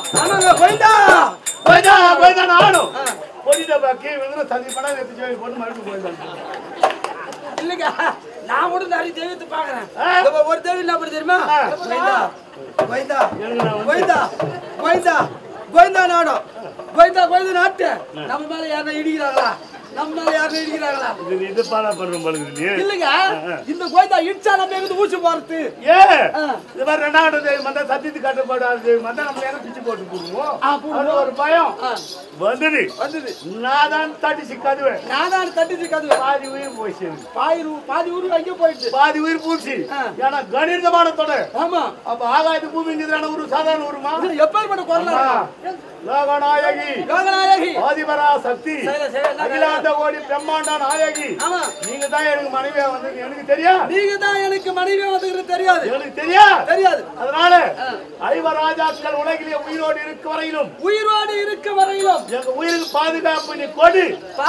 ஆமாங்க கோயிந்தா கோயிந்தா கோயிந்தா நானும் போயிட்ட பாக்கி வந்து தண்ணி பணம் எடுத்து ஜோதி போட்டு மறுபடியும் கோயிந்தா இல்லங்க நான் கூட நிறைய தெய்வத்தை பாக்குறேன் ஒரு தெய்வம் என்ன பண்ண தெரியுமா கோயிந்தா கோயிந்தா கோயிந்தா கோயிந்தா கோயிந்தா நாடும் கோயிந்தா கோயிந்தா நாட்டு நம்ம மேல யாரும் இடிக்கிறாங்களா நம்ம மேல யாரும் இடிக்கிறாங்களா இது பாலா பண்றோம் பழுகுது இல்லங்க இந்த கோயிந்தா இடிச்சா நம்ம எங்க ஊசி போறது ஏ இது மாதிரி ரெண்டாவது தெய்வம் வந்தா சத்தியத்து கட்டுப்பாடு தெய்வம் வந்தா நம்ம ஏன்னா பிச்சு போட்டு போடுவோம் ஒரு பயம் வந்துடு நான் தான் தட்டி சிக்காதுவேன் நான் தான் தட்டி சிக்காதுவேன் பாதி உயிர் போயிடுச்சு பாதி உயிர் அங்கே போயிடுச்சு பாதி உயிர் போச்சு ஏன்னா கணிதமானத்தோட ஆமா அப்ப ஆகாயத்து பூமிங்கிறதான ஒரு சாதாரண ஊருமா எப்பேற்பட்ட குரலா லோகநாயகி லோகநாயகி ஆதிபரா சக்தி அகிலாண்ட கோடி பிரம்மாண்ட நாயகி ஆமா நீங்க தான் எனக்கு மனைவியா வந்து எனக்கு தெரியும் நீங்க தான் எனக்கு மனைவியா வந்து தெரியாது எனக்கு தெரியாது அதனால ஐவராஜாக்கள் உலகிலே உயிரோடு இருக்க வரையிலும் எங்க உயிருக்கு பாதுகாப்பு நீ கொடு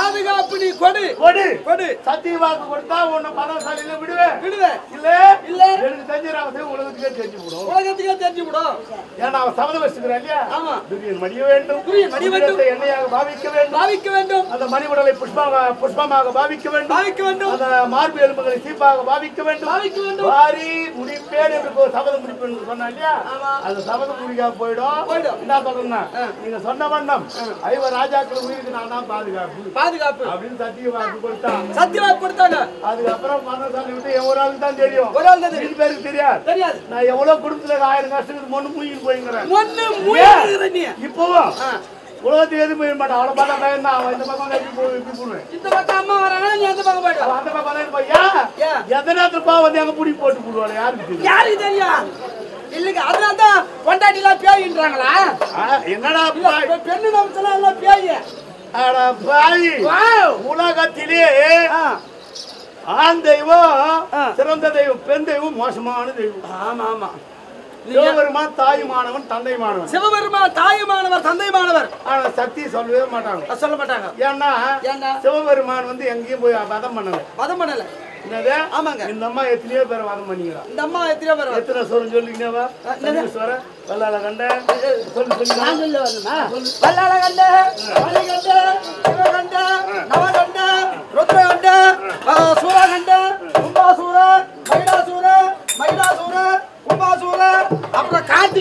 சத்தியவாக்கு கொடுத்தா உன்னை பணசாலியில விடுவேன் இல்ல எனக்கு தெரிஞ்ச உலகத்துக்கே தெரிஞ்சு விடும் ஏன்னா அவன் சபதம் வச்சுக்கிறான் இல்லையா மடிய வேண்டும் எண்ணெயாக பாவிக்க வேண்டும் அந்த மணிவுடலை புஷ்பமாக பாவிக்க வேண்டும் அந்த மார்பு எலும்புகளை சீப்பாக பாவிக்க வேண்டும் வாரி முடிப்பேன் என்று சபதம் முடிப்பேன் சொன்னா இல்லையா அந்த சபதம் முடிக்காம போயிடும் என்ன சொல்றேன்னா நீங்க சொன்ன வண்ணம் ஐவர் ராஜாக்கள் உயிருக்கு நான் தான் பாதுகாப்பு அப்படின்னு சத்தியவாக்கு கொடுத்தாங்க அதுக்கப்புறம் மனசாலி விட்டு ஒரு ஆளுக்கு தான் தெரியும் ஒரு ஆள் தான் பேருக்கு தெரியாது நான் எவ்வளவு குடும்பத்துல 1000 கஷ்டத்துக்கு மொன்னு மூழ்கி போய்ங்கிறேன் இப்பவும் உலகத்துக்கு எது போயிட மாட்டான் அவளை பார்த்தா பயம் தான் அவன் இந்த பக்கம் போடுவேன் இந்த பக்கம் அம்மா வராங்க நீ அந்த பக்கம் போயிடு அந்த பக்கம் போய்யா எந்த நேரத்துப்பா வந்து எங்க புடி போட்டு போடுவாங்க யாருக்கு தெரியும் இல்லங்க அதனால்தான் பொண்டாட்டிலாம் பேயின்றாங்களா என்னடா பெண்ணு நமச்சலாம் எல்லாம் பேய் அட பாய் உலகத்திலே ஆண் தெய்வம் சிறந்த தெய்வம் பெண் தெய்வம் மோசமான தெய்வம் ஆமா சிவபெருமான் தாயுமானவன் தந்தைமானவன் சிவபெருமான் தாயுமானவர் தந்தைமானவர் ஆனா சக்தி சொல்லவே மாட்டாங்க சொல்ல மாட்டாங்க ஏன்னா சிவபெருமான் வந்து எங்கேயும் போய் வதம் பண்ணல என்னது ஆமாங்க இந்த அம்மா எத்தனையோ பேரை வதம் பண்ணிக்கிறா இந்த அம்மா எத்தனையோ பேர் எத்தனை சொல்லுங்க சொல்லிங்கவா சனீஸ்வர வல்லால கண்ட சொல்லு நான் சொல்ல வரணுமா வல்லால கண்ட மணி கண்ட சிவ கண்ட நவ கண்ட ருத்ர கண்ட சூர கண்ட கும்பாசூர மகிடாசூர கும்பாசூர அப்புறம் கார்த்தி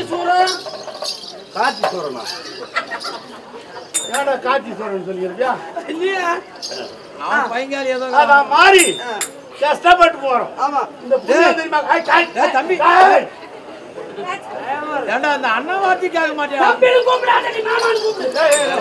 சூரனா ஏடா கார்த்தி சூரன் சொல்லிருக்கியா இல்லையா அவன் பையங்காலி ஏதோ அதான் மாறி கஷ்டப்பட்டு போறோம் ஆமா இந்த புள்ள தெரியுமா தம்பி ஏண்டா அந்த அண்ணா வார்த்தை கேட்க மாட்டியா தம்பி கூப்பிடாத நீ மாமான்னு கூப்பிடு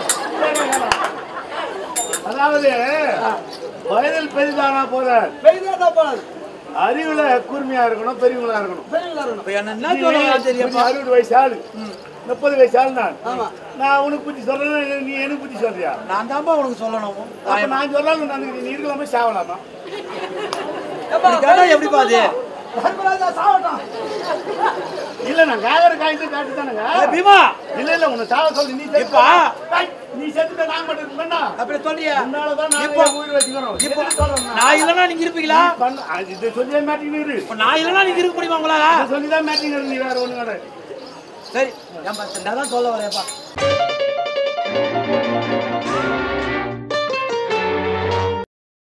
அதாவது வயதில் பெரிதானா போல அறிவுல கூர்மையா இருக்கணும் பெரியவங்களா இருக்கணும் என்ன தெரியும் 60 வயசு ஆளு 30 வயசு ஆளு நான் உனக்கு புத்தி சொல்றேன் நீ எனக்கு புத்தி சொல்றியா நான் தான்ப்பா உனக்கு சொல்லணும் நான் சொல்லலாம் நீ இருக்கலாமா சாவலாமா எப்படி பாது இல்ல நான் காகர காய்ட்டு காட்டுதானுங்க பீமா இல்ல உன்னை சாவ சொல்லி நீ செத்துட்ட நான் மட்டும் இருக்கேன்னா அப்படி சொல்றியா உன்னாலதான் நான் உயிர் வச்சுக்கிறோம் நான் இல்லனா நீங்க இருப்பீங்களா இது சொல்லி மாட்டீங்க நான் இல்லனா நீங்க இருக்க முடியுமா உங்களால சொல்லிதான் மாட்டீங்க நீ வேற ஒண்ணு சரி நான் தான் சொல்ல வரேன்ப்பா